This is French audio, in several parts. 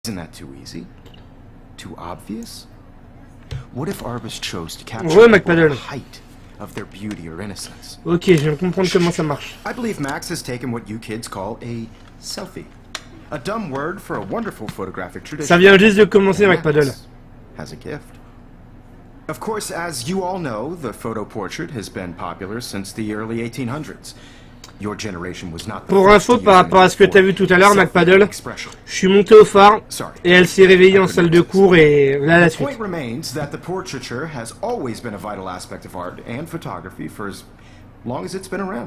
Isn't that too easy? Too obvious? What if Arbus chose to capture the height of their beauty or innocence? Ok, je viens de comprendre comment ça marche. I believe Max has taken what you kids call a selfie. A dumb word for a wonderful photographic tradition. Ça vient juste de commencer, McPaddle. Has a gift. Of course, as you all know, the photo portrait has been popular since the early 1800s. Your generation was not the Pour info, par rapport à ce que tu as vu tout à l'heure, McPaddle, je suis monté au phare et elle s'est réveillée en salle de cours et là la suite. The point remains that the portraiture has always been a vital aspect of art and photography for as long as it's been around.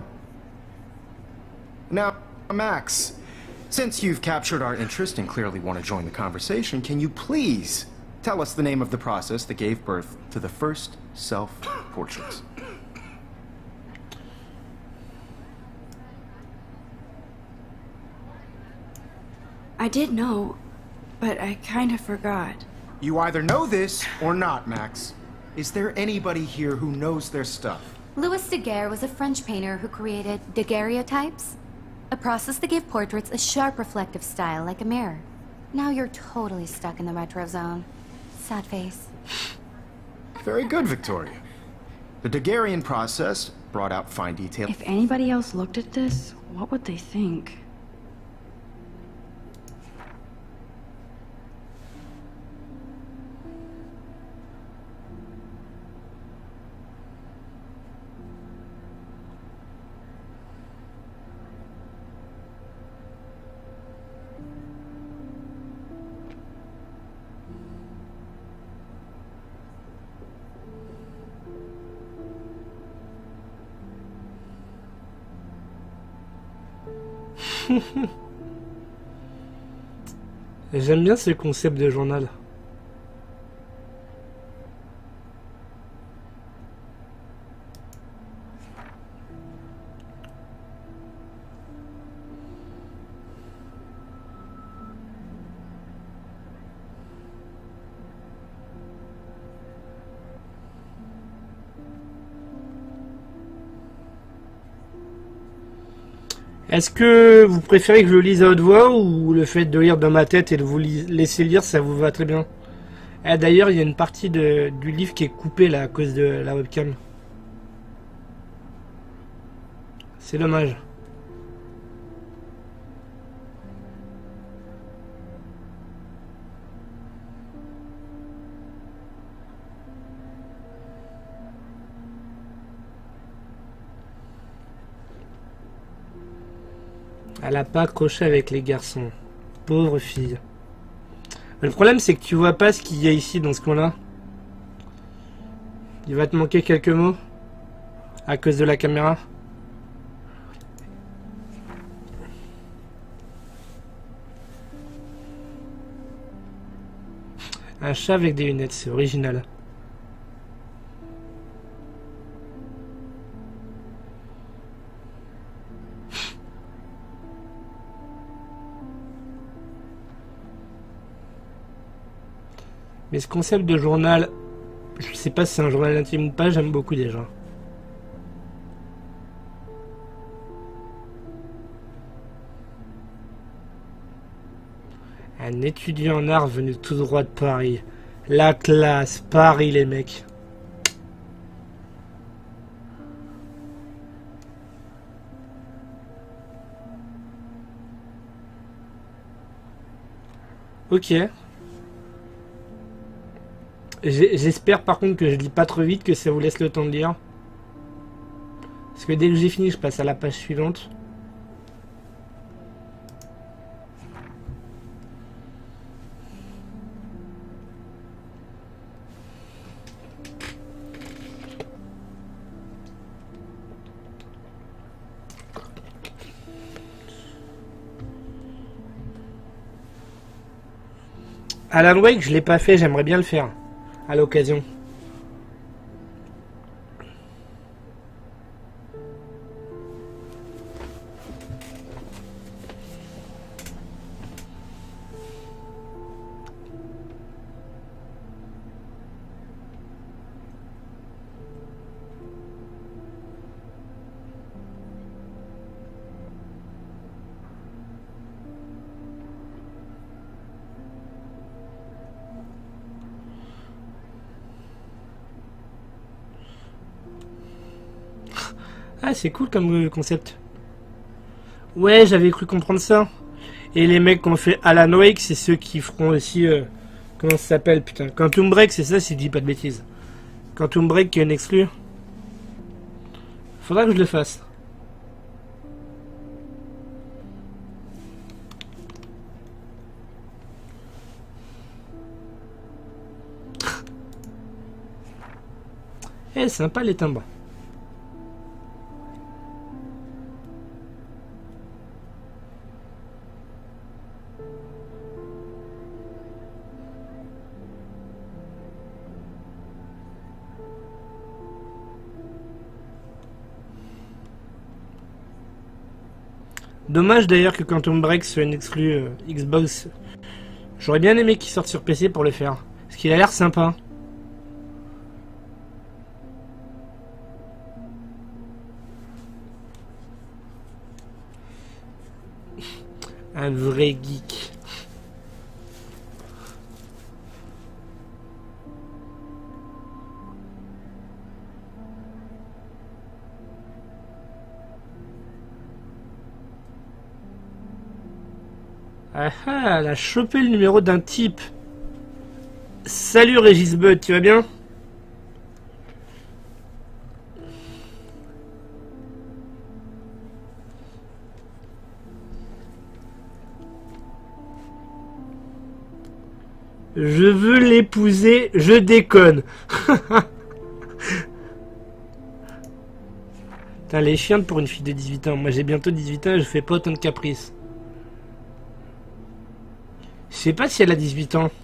Now, Max, since you've captured our interest and clearly want to join the conversation, can you please tell us the name of the process that gave birth to the first self-portraits? I did know, but I kind of forgot. You either know this or not, Max. Is there anybody here who knows their stuff? Louis Daguerre was a French painter who created daguerreotypes, a process that gave portraits a sharp reflective style like a mirror. Now you're totally stuck in the retro zone. Sad face. Very good, Victoria. The Daguerrean process brought out fine detail. If anybody else looked at this, what would they think? J'aime bien ce concept de journal. Est-ce que vous préférez que je le lise à haute voix ou le fait de lire dans ma tête et de vous laisser lire, ça vous va très bien? D'ailleurs, il y a une partie du livre qui est coupée là à cause de la webcam. C'est dommage. Elle a pas accroché avec les garçons. Pauvre fille. Mais le problème, c'est que tu vois pas ce qu'il y a ici dans ce coin-là. Il va te manquer quelques mots à cause de la caméra. Un chat avec des lunettes, c'est original. Mais ce concept de journal, je sais pas si c'est un journal intime ou pas, j'aime beaucoup déjà. Un étudiant en art venu tout droit de Paris. La classe, Paris les mecs. Ok. J'espère par contre que je lis pas trop vite, que ça vous laisse le temps de lire. Parce que dès que j'ai fini, je passe à la page suivante. Alan Wake, je l'ai pas fait, j'aimerais bien le faire. À l'occasion. Ah, c'est cool comme concept. Ouais, j'avais cru comprendre ça. Et les mecs qui ont fait Alan Wake, c'est ceux qui feront aussi... comment ça s'appelle, putain. Quantum Break, c'est ça, si je dis pas de bêtises. Quantum Break qui est un exclu. Faudra que je le fasse. Eh, sympa les timbres. Dommage d'ailleurs que Quantum Break soit une exclue Xbox. J'aurais bien aimé qu'il sorte sur PC pour le faire. Parce qu'il a l'air sympa. Un vrai geek. Ah ah, elle a chopé le numéro d'un type. Salut Régis Bud, tu vas bien? Je veux l'épouser, je déconne. Putain, les chiennes pour une fille de 18 ans. Moi j'ai bientôt 18 ans et je fais pas autant de caprices. Je sais pas si elle a 18 ans.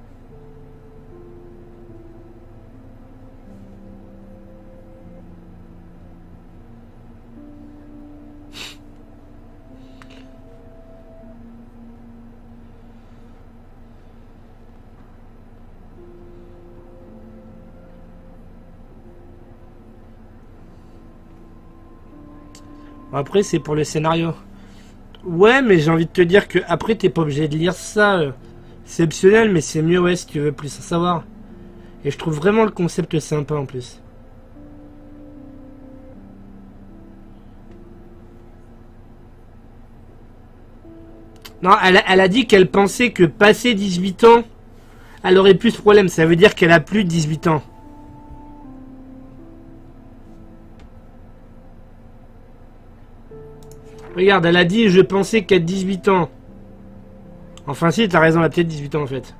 Après, c'est pour le scénario. Ouais, mais j'ai envie de te dire que après, t'es pas obligé de lire ça. C'est optionnel, mais c'est mieux, ouais, si tu veux plus en savoir. Et je trouve vraiment le concept sympa en plus. Non, elle a dit qu'elle pensait que passé 18 ans, elle aurait plus de problème. Ça veut dire qu'elle a plus de 18 ans. Regarde, elle a dit je pensais qu'à 18 ans. Enfin si, t'as raison, elle a peut-être 18 ans en fait.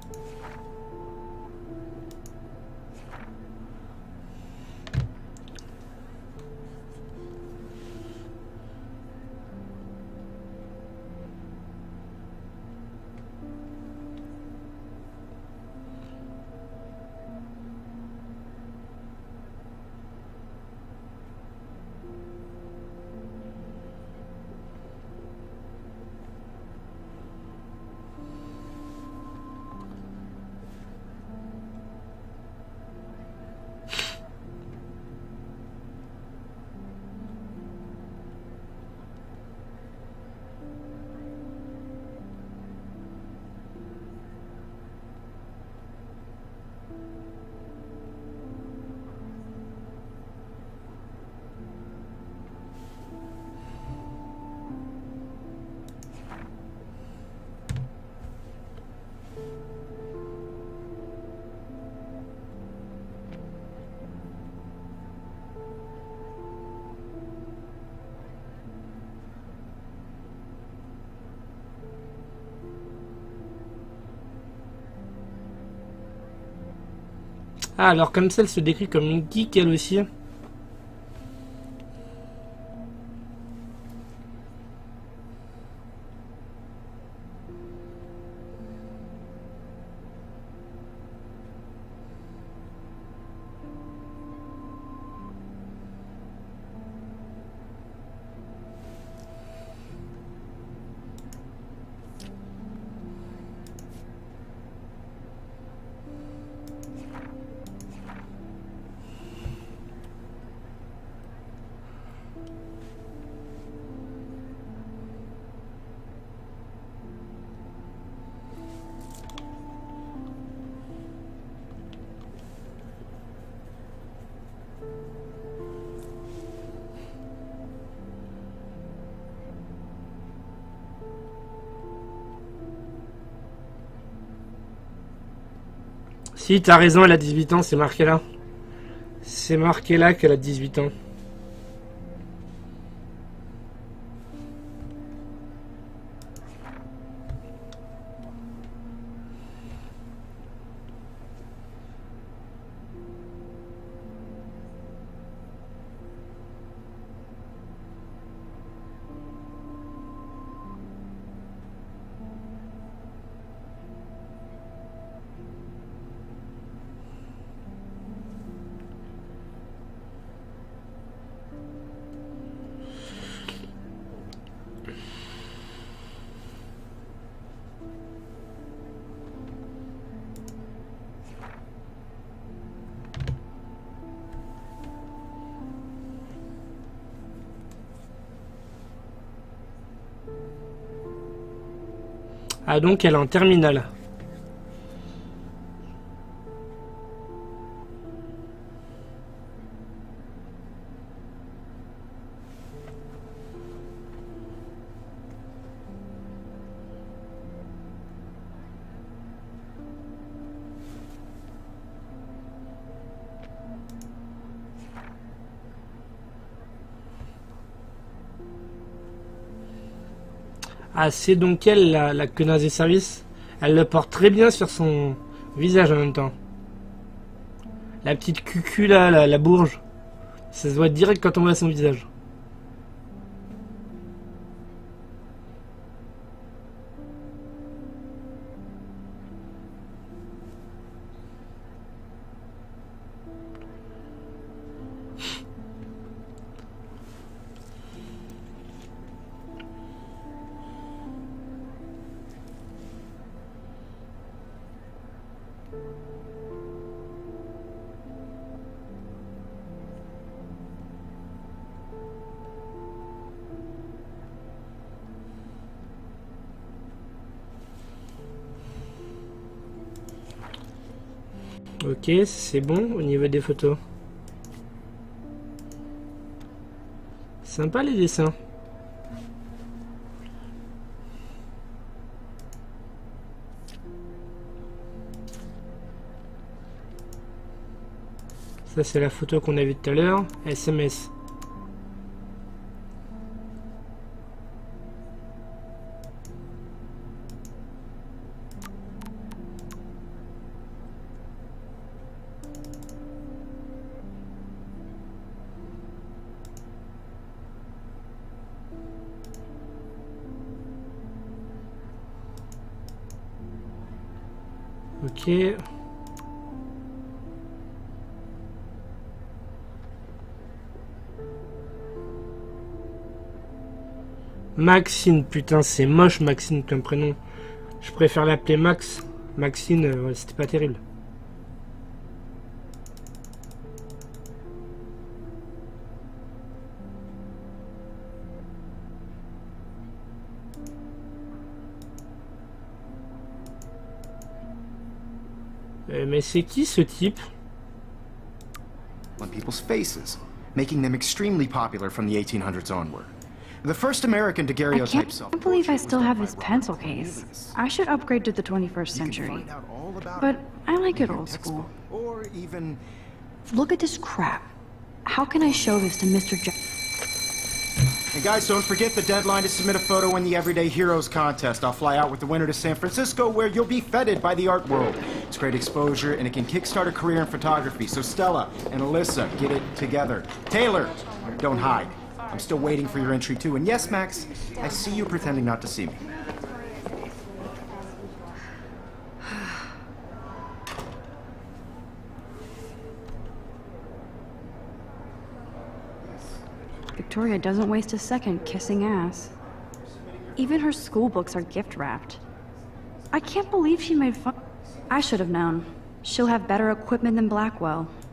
Ah, alors comme ça, elle se décrit comme une geek, elle aussi. Si, t'as raison, elle a 18 ans, c'est marqué là. C'est marqué là qu'elle a 18 ans. Ah donc elle est en terminale. Ah c'est donc elle la connasse des services. Elle le porte très bien sur son visage en même temps. La petite cucu là, la bourge. Ça se voit direct quand on voit son visage. Ok, c'est bon au niveau des photos. Sympa les dessins. Ça c'est la photo qu'on a vue tout à l'heure. SMS. Ok. Maxine, putain c'est moche Maxine comme prénom. Je préfère l'appeler Max. Maxine, ouais, c'était pas terrible. Mais c'est qui ce type? On people's faces, making them extremely popular from the 1800s onward. The first American I daguerreotype can't believe I still have this pencil case. I should upgrade to the 21st century. But I like it old school. Or even... Look at this crap. How can I show this to Mr. And guys, don't forget the deadline to submit a photo in the Everyday Heroes contest. I'll fly out with the winner to San Francisco, where you'll be feted by the art world. It's great exposure, and it can kickstart a career in photography. So Stella and Alyssa, get it together. Taylor, don't hide. I'm still waiting for your entry too. And yes, Max, I see you pretending not to see me. Victoria doesn't waste a second kissing ass. Even her school books are gift wrapped. I can't believe she made fun. I should have known. She'll have better equipment than Blackwell.